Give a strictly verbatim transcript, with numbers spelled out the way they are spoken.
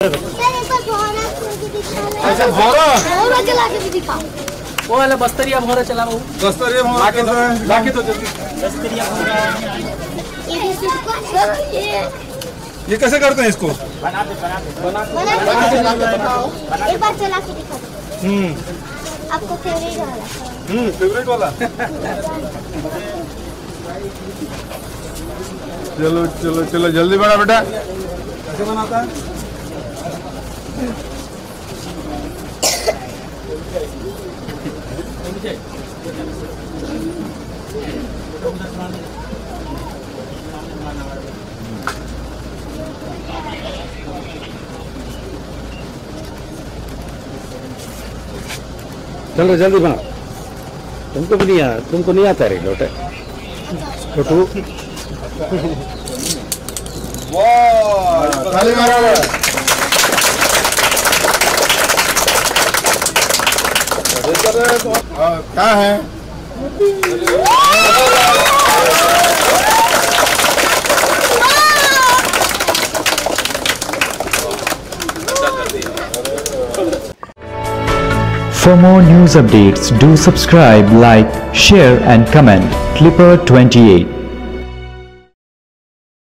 अच्छा भौरा भौरा चला के दिखा। वो वाला बस्तरिया भौरा चला वो। बस्तरिया भौरा के तो लाके तो जल्दी। बस्तरिया भौरा। ये ये ये कैसे करते हैं इसको? बना दे बना दे बना दे एक बार चला के दिखा। हम्म आपको फेवरेट वाला। हम्म फेवरेट वाला। चलो चलो चलो जल्दी बना बेटा। कैसे बनाता है? चलो जल्दी बना। तुमको भी नहीं आ, तुमको नहीं आता रे लोटे छोटू। वाह ताली मारो। क्या है? For more news updates, do subscribe, like, share and comment. Clipper twenty-eight.